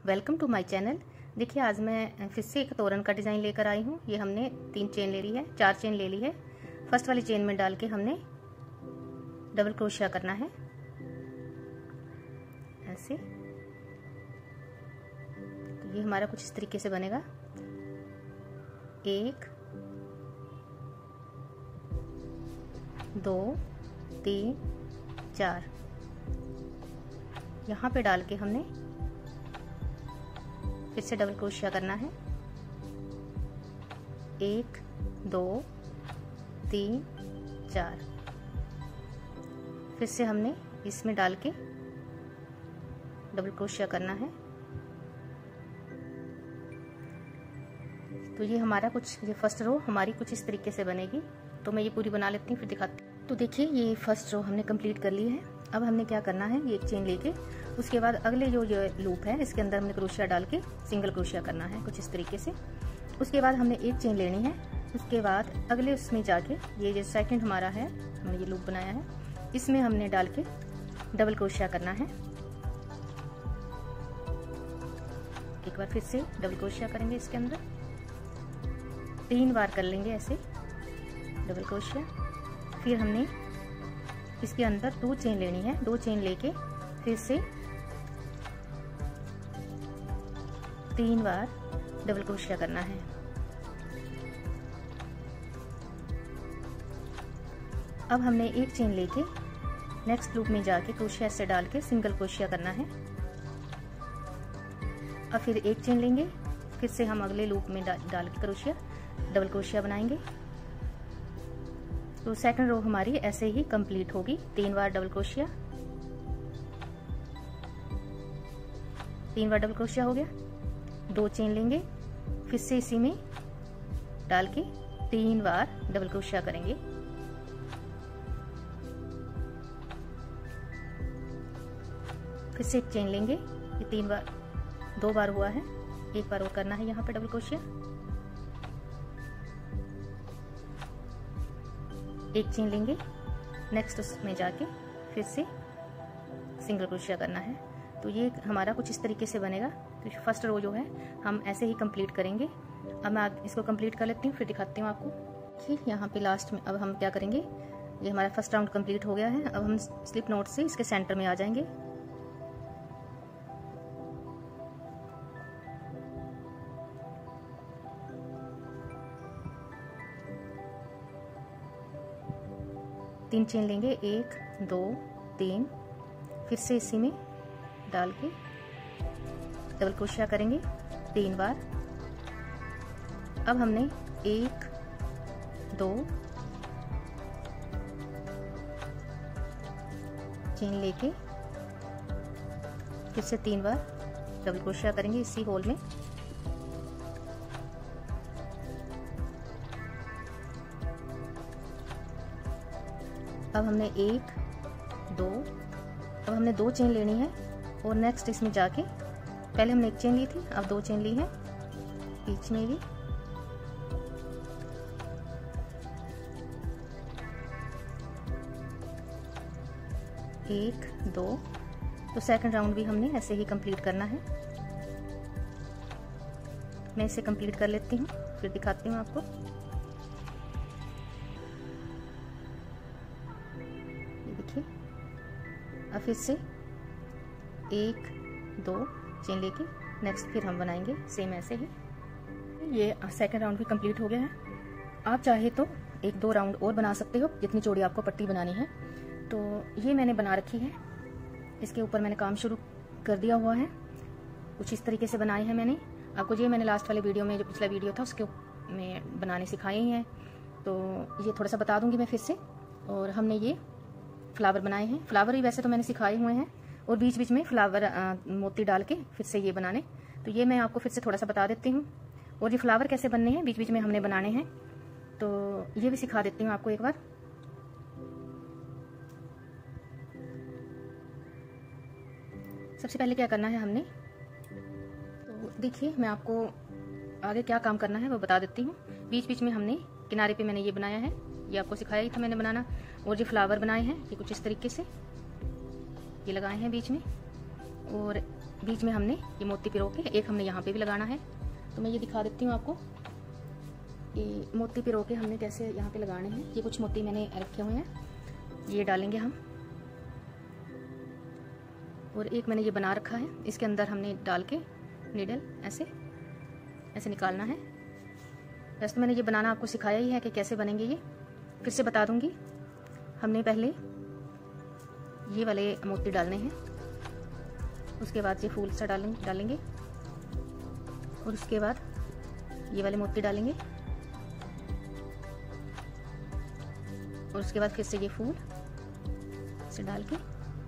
Welcome to my channel. देखिए आज मैं फिर से एक तोरण का डिज़ाइन लेकर आई हूँ। ये हमने 3 चेन ले ली है, 4 चेन ले ली है। फर्स्ट वाली चेन में डाल के हमने डबल क्रोशिया करना है ऐसे। तो ये हमारा कुछ इस तरीके से बनेगा। 1 2 3 4 यहाँ पे डाल के हमने फिर से डबल क्रोशिया करना है। 1 2 3 4 फिर से हमने इसमें डाल के डबल क्रोशिया करना है। तो ये हमारा कुछ, ये फर्स्ट रो हमारी कुछ इस तरीके से बनेगी। तो मैं ये पूरी बना लेती हूँ फिर दिखाती हूँ। तो देखिए ये फर्स्ट रो हमने कंप्लीट कर ली है। अब हमने क्या करना है, ये एक चेन लेके उसके बाद अगले जो ये लूप है इसके अंदर हमने क्रोशिया डाल के सिंगल क्रोशिया करना है कुछ इस तरीके से। उसके बाद हमने एक चेन लेनी है। उसके बाद अगले उसमें जाके ये जो सेकंड हमारा है, हमने ये लूप बनाया है, इसमें हमने डाल के डबल क्रोशिया करना है। एक बार फिर से डबल क्रोशिया करेंगे इसके अंदर, 3 बार कर लेंगे ऐसे डबल क्रोशिया। फिर हमने इसके अंदर 2 चेन लेनी है। 2 चेन लेके फिर से 3 बार डबल क्रोशिया करना है। अब हमने एक चेन लेके नेक्स्ट लूप में जाके क्रोशिया से डाल के सिंगल क्रोशिया करना है। अब फिर एक चेन लेंगे, फिर से हम अगले लूप में डाल के क्रोशिया डबल क्रोशिया बनाएंगे। तो सेकंड रो हमारी ऐसे ही कंप्लीट होगी। 3 बार डबल क्रोशिया, 3 बार डबल क्रोशिया हो गया। 2 चेन लेंगे, फिर से इसी में डाल के 3 बार डबल क्रोशिया करेंगे। फिर से एक चेन लेंगे, ये 3 बार, 2 बार हुआ है, 1 बार और करना है यहाँ पे डबल क्रोशिया। एक चेन लेंगे, नेक्स्ट उसमें जाके फिर से सिंगल क्रोशिया करना है। तो ये हमारा कुछ इस तरीके से बनेगा। तो फर्स्ट रो जो है हम ऐसे ही कंप्लीट करेंगे। अब मैं इसको कंप्लीट कर लेती हूँ फिर दिखाती हूँ आपको। ठीक, यहाँ पे लास्ट में अब हम क्या करेंगे, ये हमारा फर्स्ट राउंड कंप्लीट हो गया है। अब हम स्लिप नॉट से इसके सेंटर में आ जाएंगे। तीन चेन लेंगे, 1 2 3, फिर से इसी में डाल के डबल क्रोशिया करेंगे 3 बार। अब हमने 1 2 चेन लेके फिर से 3 बार डबल क्रोशिया करेंगे इसी होल में। अब हमने 1 2, अब हमने 2 चेन लेनी है और नेक्स्ट इसमें जाके, पहले हमने एक चेन ली थी, अब 2 चेन ली है बीच में भी। एक 2, तो सेकंड राउंड भी हमने ऐसे ही कंप्लीट करना है। मैं इसे कंप्लीट कर लेती हूँ फिर दिखाती हूँ आपको। देखिए अब फिर से 1 2 चेन लेके नेक्स्ट फिर हम बनाएंगे सेम ऐसे ही। ये सेकंड राउंड भी कंप्लीट हो गया है। आप चाहे तो 1-2 राउंड और बना सकते हो, जितनी चौड़ी आपको पट्टी बनानी है। तो ये मैंने बना रखी है, इसके ऊपर मैंने काम शुरू कर दिया हुआ है। कुछ इस तरीके से बनाए हैं मैंने। आपको ये मैंने लास्ट वाले वीडियो में, जो पिछला वीडियो था उसके में बनाने सिखाए ही हैं। तो ये थोड़ा सा बता दूंगी मैं फिर से। और हमने ये फ्लावर बनाए हैं। फ्लावर भी वैसे तो मैंने सिखाए हुए हैं, और बीच बीच में फ्लावर मोती डाल के फिर से ये बनाने। तो ये मैं आपको फिर से थोड़ा सा बता देती हूँ। और ये फ्लावर कैसे बनने हैं, बीच बीच में हमने बनाने हैं, तो ये भी सिखा देती हूँ आपको एक बार। सबसे पहले क्या करना है हमने, तो देखिए मैं आपको आगे क्या काम करना है वो बता देती हूँ। बीच बीच में हमने किनारे पे मैंने ये बनाया है, ये आपको सिखाया ही था मैंने बनाना। और ये फ्लावर बनाए हैं, ये कुछ इस तरीके से ये लगाए हैं बीच में। और बीच में हमने ये मोती पिरो के एक हमने यहाँ पे भी लगाना है। तो मैं ये दिखा देती हूँ आपको कि मोती पिरो के हमने कैसे यहाँ पे लगाने हैं। ये कुछ मोती मैंने रखे हुए हैं, ये डालेंगे हम। और एक मैंने ये बना रखा है, इसके अंदर हमने डाल के नीडल ऐसे ऐसे निकालना है। वैसे तो मैंने ये बनाना आपको सिखाया ही है कि कैसे बनेंगे, ये फिर से बता दूंगी। हमने पहले ये वाले मोती डालने हैं, उसके बाद ये फूल सा डालेंगे और उसके बाद ये वाले मोती डालेंगे और उसके बाद फिर से ये फूल से डाल के,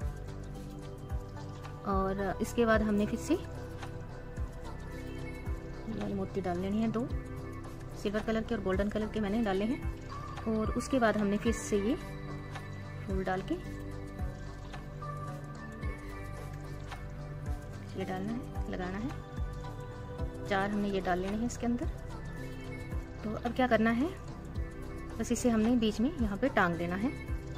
और इसके बाद हमने फिर से ये वाले मोती डाल लेने हैं, 2 सिल्वर कलर के और गोल्डन कलर के मैंने डाले हैं। और उसके बाद हमने फिर से ये फूल डाल के ये डालना है, लगाना है। 4 हमने ये डाल लेने हैं इसके अंदर। तो अब क्या करना है, बस इसे हमने बीच में यहाँ पे टांग देना है।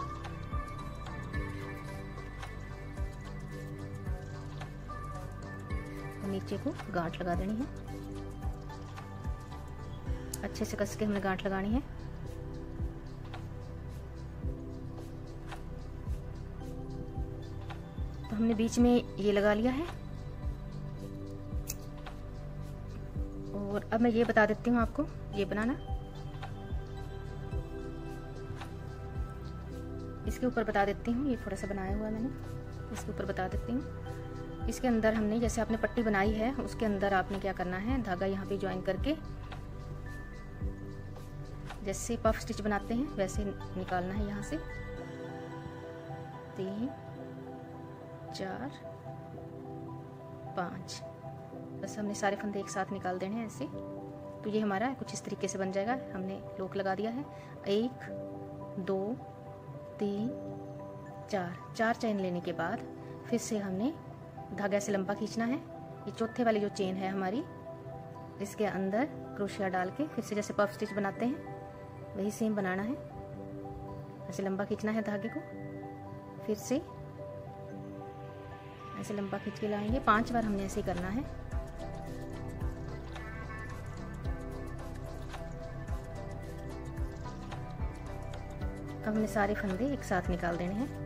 तो नीचे को गांठ लगा देनी है, अच्छे से कस के हमने गांठ लगानी है। तो हमने बीच में ये लगा लिया है। और अब मैं ये बता देती हूँ आपको ये बनाना। इसके ऊपर बता देती हूँ, ये थोड़ा सा बनाया हुआ है मैंने, इसके ऊपर बता देती हूँ। इसके अंदर हमने जैसे आपने पट्टी बनाई है, उसके अंदर आपने क्या करना है, धागा यहाँ पे ज्वाइन करके जैसे पफ स्टिच बनाते हैं वैसे निकालना है। यहाँ से 3 4 5, बस हमने सारे फंदे एक साथ निकाल देने हैं ऐसे। तो ये हमारा कुछ इस तरीके से बन जाएगा। हमने लोक लगा दिया है, 1 2 3 4 चेन लेने के बाद फिर से हमने धागा से लंबा खींचना है। ये चौथे वाली जो चेन है हमारी, इसके अंदर क्रोशिया डाल के फिर से जैसे पफ स्टिच बनाते हैं वही सेम बनाना है। ऐसे लंबा खींचना है धागे को, फिर से ऐसे लंबा खींच के लाएंगे। 5 बार हमने ऐसे ही करना है। अब हमने सारे फंदे एक साथ निकाल देने हैं।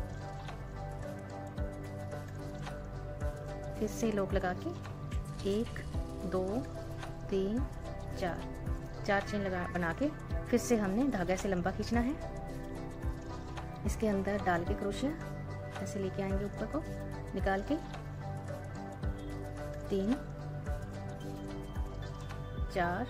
फिर से लोक लगा के 1 2 3 4 चेन बना के फिर से हमने धागा से लंबा खींचना है। इसके अंदर डाल के क्रोशिया ऐसे लेके आएंगे, ऊपर को निकाल के 3 4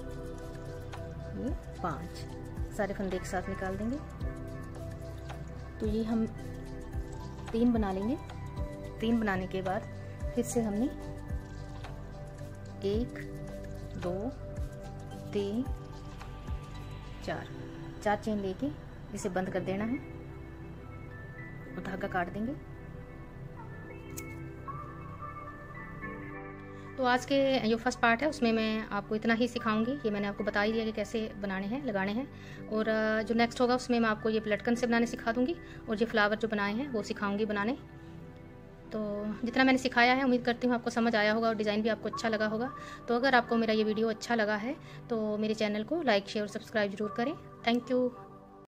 ये 5 सारे फंदे एक साथ निकाल देंगे। तो ये हम 3 बना लेंगे। 3 बनाने के बाद फिर से हमने 1 2 3 4 चेन लेके इसे बंद कर देना है और धागा काट देंगे। तो आज के जो फर्स्ट पार्ट है उसमें मैं आपको इतना ही सिखाऊंगी। ये मैंने आपको बता ही दिया कि कैसे बनाने हैं, लगाने हैं। और जो नेक्स्ट होगा उसमें मैं आपको ये लटकन से बनाने सिखा दूंगी और ये फ्लावर जो बनाए हैं वो सिखाऊंगी बनाने। तो जितना मैंने सिखाया है उम्मीद करती हूँ आपको समझ आया होगा और डिज़ाइन भी आपको अच्छा लगा होगा। तो अगर आपको मेरा ये वीडियो अच्छा लगा है तो मेरे चैनल को लाइक शेयर और सब्सक्राइब जरूर करें। Thank you.